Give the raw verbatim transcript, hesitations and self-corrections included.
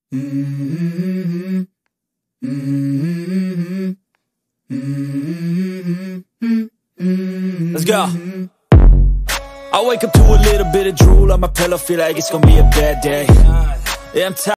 Let's go. I wake up to a little bit of drool on my pillow, feel like it's gonna be a bad day. Yeah, I'm tired.